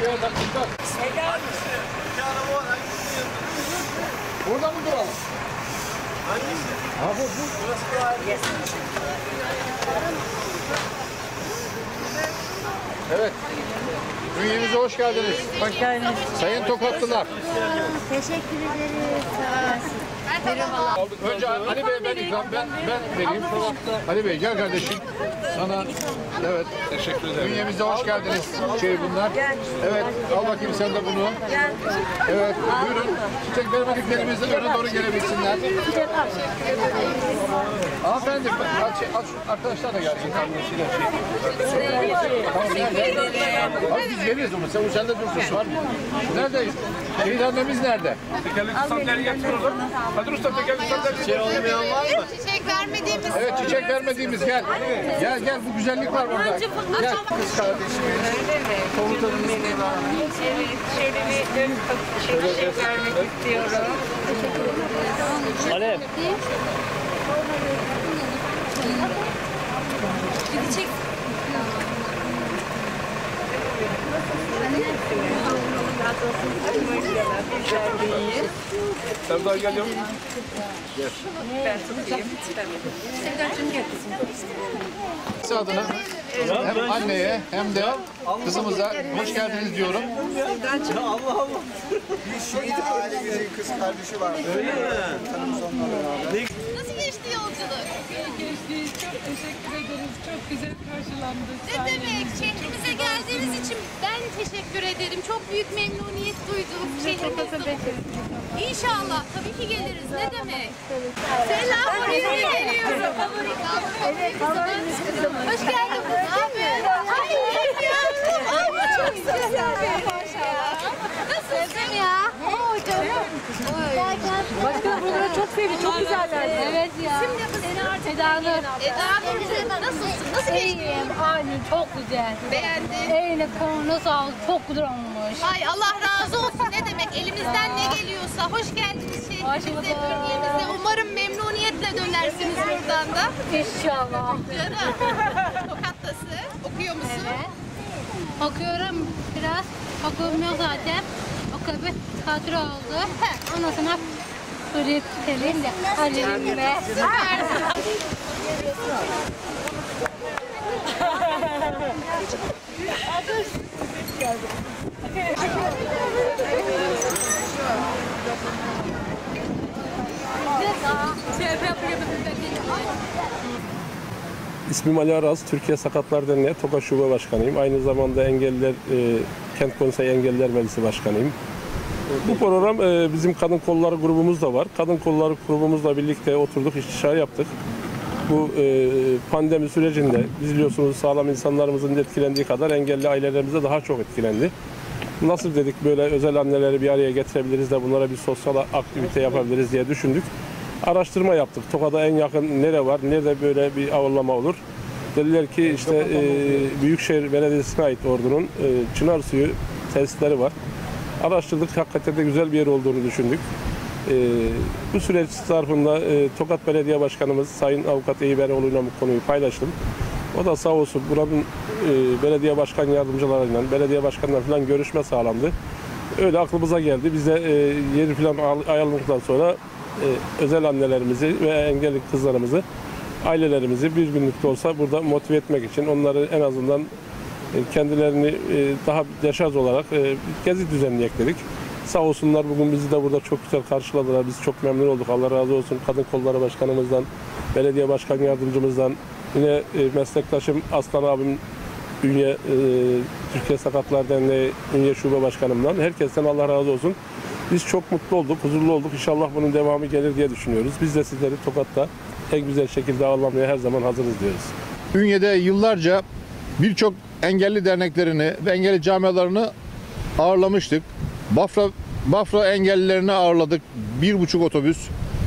Burada mı duralım? Hangisi? Abi bu. Burası daha iyi. Evet. Bünyemize hoş geldiniz. Hoş geldiniz. Sayın Tokatlılar. Teşekkür ederiz. Merhabalar. Önce Ali Bey ben vereyim. Ali Bey gel kardeşim. Sana evet. Teşekkür ederim. Bünyemize hoş geldiniz. Bunlar. Evet. Al bakayım sen de bunu. Evet. Buyurun. Çiçek vermediklerimizden öne doğru gelebilsinler. Hanımefendi arkadaşlar da gelsin. Abi biz geliyoruz ama sen de dursun. Var mı? Neredeyiz? Şehit annemiz nerede? Tekerlekli sandalye getiriyorlar. Hadi Usta tekerlekli sandalye. Şey olmayan var mı? Çiçek vermediğimiz. Evet çiçek vermediğimiz gel. Gel bu güzellik var burada. Gel. Kız kardeşimiz. Komutanım benim. Evet, şöyle bir çiçek vermek istiyorum. Alev. Gidecek. Sen daha geliyor musun? Ben tutayım. Adına hem anneye hem de kızımıza hoş geldiniz diyorum. Allah Allah. Bir şehit ailemizin kız kardeşi var. Öyle mi? Nasıl geçti yolculuk? Geçti. Çok teşekkür ederiz. Çok güzel karşılandık. Ne demek? Şehrimize geldiğiniz için ben teşekkür ederim. Çok büyük memnuniyet duydum. Şehrimizde. İnşallah. Tabii ki geliriz. Ne demek? Selam. Oraya geliyorum. Evet. Hoş geldin. Ay yavrum. Ay çok güzel. Maşallah. Nasılsın ya? Oo canım. Başkanım buraları çok sevdi. Çok güzeller. Evet ya. Şimdi Eda Nur. Eda Nur. Nasılsın? Nasıl geçti? İyiyim, aynı çok güzel. Beğendin. Eline koluna sağlık, çok güzel olmuş. Ay Allah razı olsun. Ne demek? Elimizden ne geliyorsa. Hoş geldiniz şehrimize, bölgemize. Umarım memnuniyetle dönersiniz buradan da. İnşallah. Canım. Tokat'tasın. Okuyor musun? Evet. Okuyorum biraz, okumuyor zaten. Okuyup tatil oldu. Ondan sonra buraya gidelim de hallerim be. İsmim Ali Araz, Türkiye Sakatlar Derneği Tokat Şube Başkanıyım. Aynı zamanda Engelliler Kent Konseyi Engelliler Meclisi Başkanıyım. Bu program bizim Kadın Kolları grubumuz da var. Kadın Kolları grubumuzla birlikte oturduk, istişare yaptık. Bu pandemi sürecinde biz biliyorsunuz sağlam insanlarımızın etkilendiği kadar engelli ailelerimiz de daha çok etkilendi. Nasıl dedik böyle özel anneleri bir araya getirebiliriz de bunlara bir sosyal aktivite yapabiliriz diye düşündük. Araştırma yaptık. Tokat'a en yakın nere var, nerede böyle bir avlama olur. Dediler ki işte Büyükşehir Belediyesi'ne ait Ordu'nun Çınar Suyu tesisleri var. Araştırdık, hakikaten de güzel bir yer olduğunu düşündük. Bu süreç zarfında Tokat Belediye Başkanımız Sayın Avukat Eyüberoğlu'yla bu konuyu paylaştım. O da sağ olsun buranın belediye başkan yardımcılarıyla, belediye başkanlarıyla falan görüşme sağlandı. Öyle aklımıza geldi. Biz de yeri falan ayarladıktan sonra özel annelerimizi ve engelli kızlarımızı, ailelerimizi bir günlük de olsa burada motive etmek için onları en azından kendilerini daha deşarj olarak gezi düzenleyecek dedik. Sağ olsunlar bugün bizi de burada çok güzel karşıladılar. Biz çok memnun olduk. Allah razı olsun Kadın Kolları Başkanımızdan, belediye başkan yardımcımızdan, yine meslektaşım Aslan abim, Ünye Türkiye Sakatlar Derneği Ünye Şube Başkanımdan. Herkesten Allah razı olsun. Biz çok mutlu olduk, huzurlu olduk. İnşallah bunun devamı gelir diye düşünüyoruz. Biz de sizleri Tokat'ta en güzel şekilde ağırlamaya her zaman hazırız diyoruz. Ünye'de yıllarca birçok engelli derneklerini ve engelli camialarını ağırlamıştık. Bafra engellilerini ağırladık. 1,5 otobüs.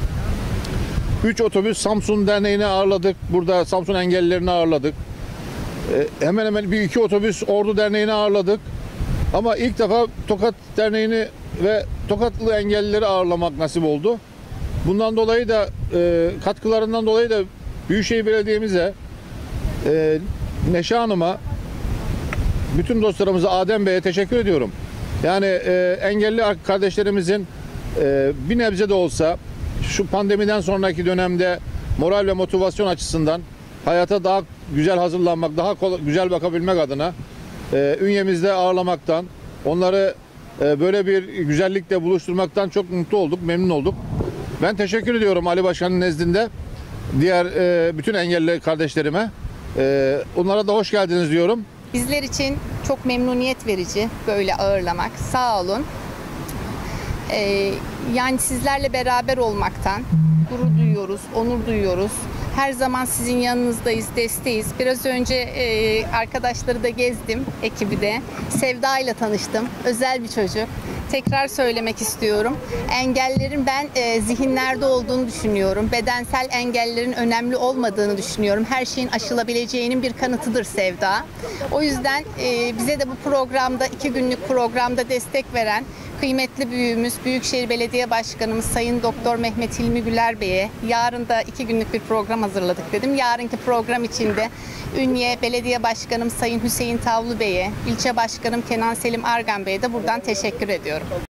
3 otobüs Samsun Derneği'ni ağırladık. Burada Samsun engellilerini ağırladık. Hemen hemen bir iki otobüs Ordu Derneği'ni ağırladık. Ama ilk defa Tokat Derneği'ni ve Tokatlı engellileri ağırlamak nasip oldu. Bundan dolayı da katkılarından dolayı da Büyükşehir Belediye'mize, Neşe Hanım'a bütün dostlarımıza, Adem Bey'e teşekkür ediyorum. Yani engelli kardeşlerimizin bir nebze de olsa şu pandemiden sonraki dönemde moral ve motivasyon açısından hayata daha güzel hazırlanmak, daha güzel bakabilmek adına ünyemizde ağırlamaktan, onları böyle bir güzellikle buluşturmaktan çok mutlu olduk, memnun olduk. Ben teşekkür ediyorum Ali Başkan'ın nezdinde diğer bütün engelli kardeşlerime. Onlara da hoş geldiniz diyorum. Bizler için çok memnuniyet verici böyle ağırlamak. Sağ olun. Yani sizlerle beraber olmaktan gurur duyuyoruz, onur duyuyoruz. Her zaman sizin yanınızdayız, desteğiz. Biraz önce arkadaşları da gezdim, ekibi de. Sevda ile tanıştım. Özel bir çocuk. Tekrar söylemek istiyorum. Engellerin ben zihinlerde olduğunu düşünüyorum. Bedensel engellerin önemli olmadığını düşünüyorum. Her şeyin aşılabileceğinin bir kanıtıdır Sevda. O yüzden bize de bu programda, 2 günlük programda destek veren kıymetli büyüğümüz, Büyükşehir Belediye Başkanımız Sayın Doktor Mehmet Hilmi Güler Bey'e yarın da 2 günlük bir program hazırladık dedim. Yarınki program içinde Ünye Belediye Başkanım Sayın Hüseyin Tavlu Bey'e, ilçe başkanım Kenan Selim Argan Bey'e de buradan teşekkür ediyorum.